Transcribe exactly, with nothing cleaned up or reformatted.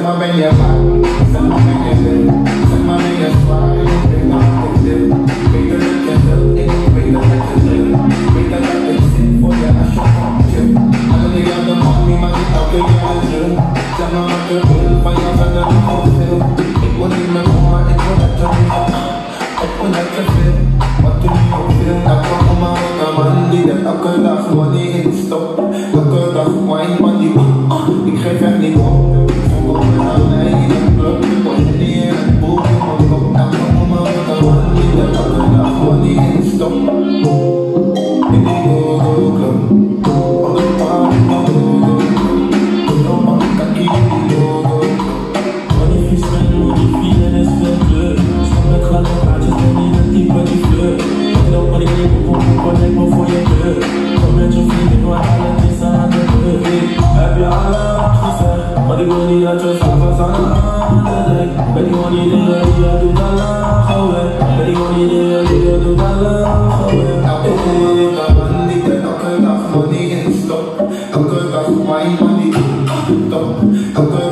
maar ben je waar, zeg maar ben je wil, zeg maar ben je zwaar, ik weet dat ik wil, ik weet dat je wil, ik weet dat je wil, ik weet dat ik zit voor je als je komt chill. Alle die aan de mommy, maar niet elke keer de drill, zeg maar wat je wil, van jou zijn er niet op veel. Ik wil niet meer komen, maar ik wil dat je niet op, ik wil dat je veel, wat je niet op veel. Elke oma wordt een man die er elke dag money in stopt, elke dag wine van die ik geef echt niet op. Ik wil niet dat je s'avonds aan de handen legt. Ben ik gewoon niet de die je doet al lang gewerkt. Ben ik gewoon niet de die je doet al lang gewerkt. Elke man die er elke dag money in stopt. Elke dag wine van die top. Elke